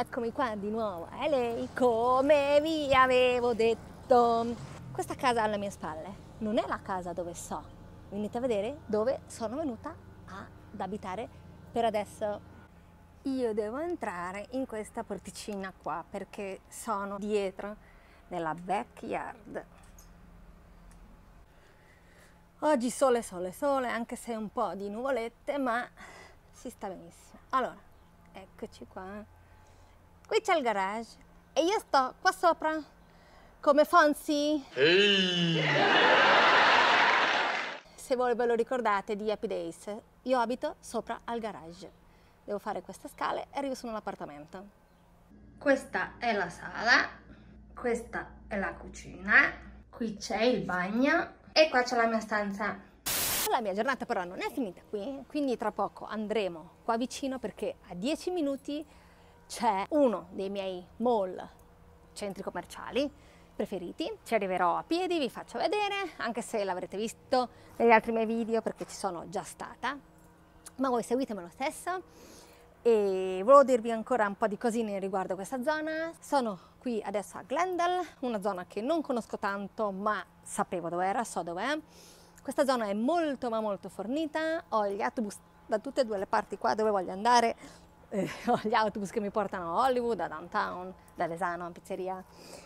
eccomi qua di nuovo, è lei, come vi avevo detto. Questa casa alle mie spalle non è la casa dove sto, venite a vedere dove sono venuta ad abitare per adesso. Io devo entrare in questa porticina qua perché sono dietro nella backyard. Oggi sole, sole, sole, anche se un po' di nuvolette, ma si sta benissimo. Allora, eccoci qua. Qui c'è il garage e io sto qua sopra come Fonzie. Ehi! Se voi ve lo ricordate di Happy Days, io abito sopra al garage. Devo fare queste scale e arrivo su un appartamento. Questa è la sala, questa è la cucina, qui c'è il bagno e qua c'è la mia stanza. La mia giornata però non è finita qui, quindi tra poco andremo qua vicino perché a 10 minuti c'è uno dei miei mall, centri commerciali preferiti. Ci arriverò a piedi, vi faccio vedere, anche se l'avrete visto negli altri miei video perché ci sono già stata, ma voi seguitemi lo stesso. E volevo dirvi ancora un po' di cosine riguardo questa zona. Sono qui adesso a Glendale, una zona che non conosco tanto ma sapevo dove era, so dov'è. Questa zona è molto ma molto fornita, ho gli autobus da tutte e due le parti qua dove voglio andare, ho gli autobus che mi portano a Hollywood, a Downtown, da Desano, a pizzeria.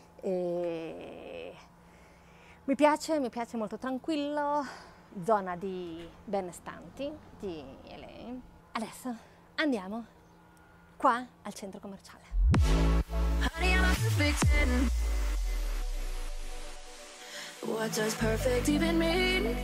Mi piace molto tranquillo, zona di benestanti di LA. Adesso andiamo qua al centro commerciale. What does perfect even mean?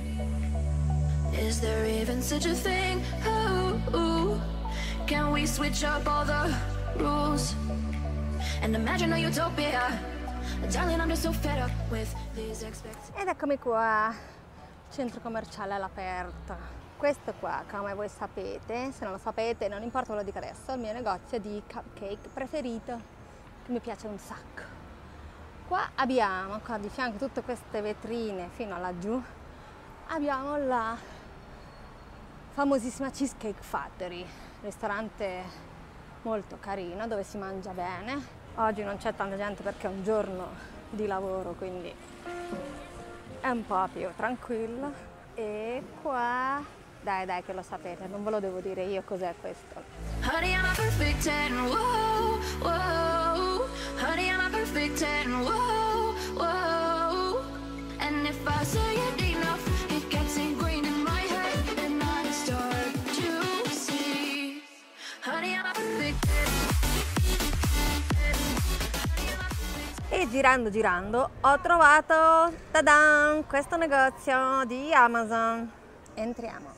Is there even such a thing? Ooh, can we switch up all the rules and imagine a utopia? Darling, I'm just so fed up with these expectations. Ed eccomi qua, centro commerciale all'aperto. Questo qua, come voi sapete, se non lo sapete, non importa, ve lo dico adesso, è il mio negozio di cupcake preferito, che mi piace un sacco. Qua abbiamo, qua di fianco, tutte queste vetrine fino a laggiù, abbiamo la famosissima Cheesecake Factory, ristorante molto carino dove si mangia bene. Oggi non c'è tanta gente perché è un giorno di lavoro, quindi è un po' più tranquillo. E qua, dai che lo sapete, non ve lo devo dire io cos'è questo. Honey, I'm a perfect 10, whoa, whoa. Honey, I'm a perfect 10, whoa, whoa. And if I say it enough, it gets ingrained in my head, and I start to see. Honey, I'm a perfect 10. E girando ho trovato, ta-dan, questo negozio di Amazon. Entriamo.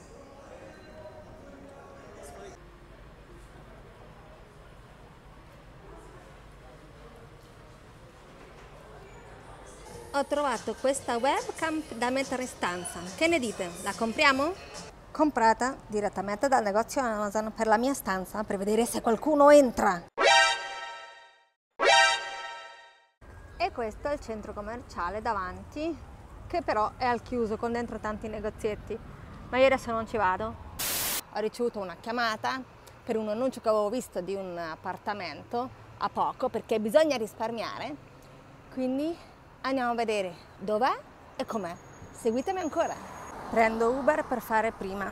Ho trovato questa webcam da mettere in stanza. Che ne dite? La compriamo? Comprata direttamente dal negozio Amazon per la mia stanza per vedere se qualcuno entra. E questo è il centro commerciale davanti, che però è al chiuso con dentro tanti negozietti. Ma io adesso non ci vado. Ho ricevuto una chiamata per un annuncio che avevo visto di un appartamento a poco perché bisogna risparmiare. Quindi andiamo a vedere dov'è e com'è. Seguitemi ancora. Prendo Uber per fare prima.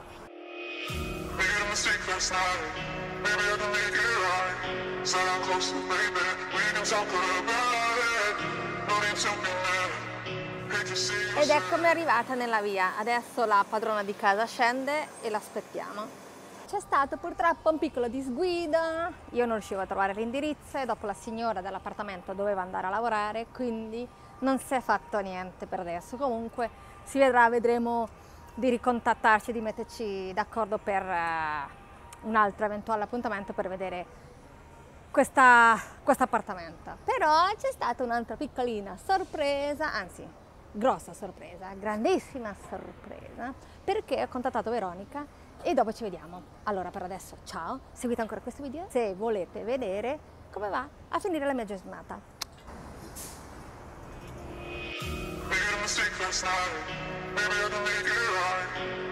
Ed eccomi arrivata nella via. Adesso la padrona di casa scende e l'aspettiamo. C'è stato purtroppo un piccolo disguido, io non riuscivo a trovare l'indirizzo e dopo la signora dell'appartamento doveva andare a lavorare, quindi non si è fatto niente per adesso. Comunque si vedrà, vedremo di ricontattarci, di metterci d'accordo per un altro eventuale appuntamento per vedere questo appartamento. Però c'è stata un'altra piccolina sorpresa, anzi grossa sorpresa, grandissima sorpresa, perché ho contattato Veronica e dopo ci vediamo. Allora per adesso ciao, seguite ancora questo video se volete vedere come va a finire la mia giornata.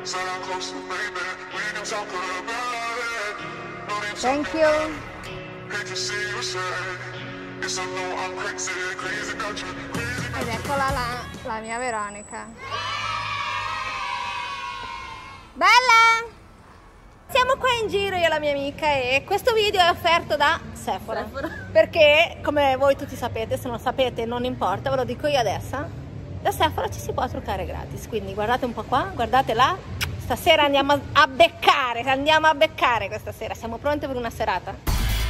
Thank you. Ed eccola la mia Veronica. Bella! Siamo qua in giro io e la mia amica e questo video è offerto da Sephora. Perché, come voi tutti sapete, se non sapete non importa, ve lo dico io adesso, da Sephora ci si può truccare gratis. Quindi guardate un po' qua, guardate là. Stasera andiamo a beccare questa sera. Siamo pronte per una serata.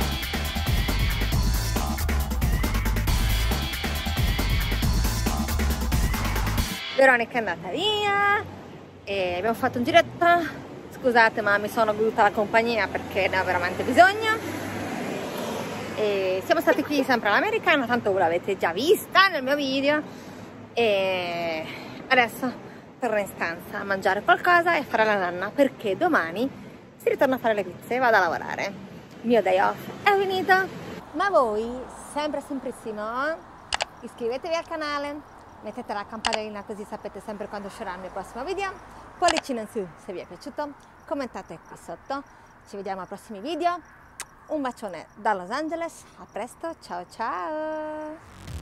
Veronica è andata via e abbiamo fatto un giretto. Scusate, ma mi sono goduta la compagnia perché ne ho veramente bisogno. E siamo stati qui sempre all'americana, tanto voi l'avete già vista nel mio video. E adesso torno in stanza a mangiare qualcosa e fare la nanna, perché domani si ritorna a fare le pizze e vado a lavorare. Il mio day off è finito. Ma voi, sempre semprissimo, iscrivetevi al canale. Mettete la campanellina così sapete sempre quando uscirà il mio prossimo video. Pollicino in su se vi è piaciuto. Commentate qui sotto. Ci vediamo ai prossimi video. Un bacione da Los Angeles. A presto. Ciao ciao.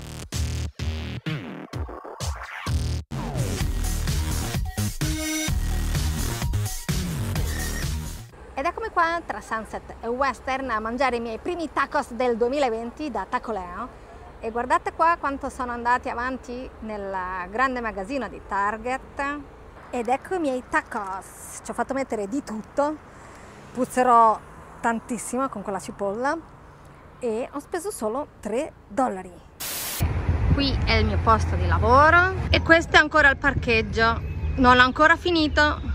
Ed eccomi qua tra Sunset e Western a mangiare i miei primi tacos del 2020 da Taco Leo. E guardate qua quanto sono andati avanti nel grande magazzino di Target. Ed ecco i miei tacos. Ci ho fatto mettere di tutto. Puzzerò tantissimo con quella cipolla. E ho speso solo $3. Qui è il mio posto di lavoro. E questo è ancora il parcheggio. Non l'ho ancora finito.